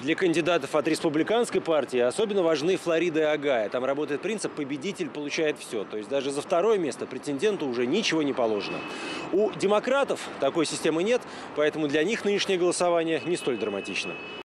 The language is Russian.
Для кандидатов от республиканской партии особенно важны Флорида и Огайо. Там работает принцип «победитель получает все». То есть даже за второе место претенденту уже ничего не положено. У демократов такой системы нет, поэтому для них нынешнее голосование не столь драматично.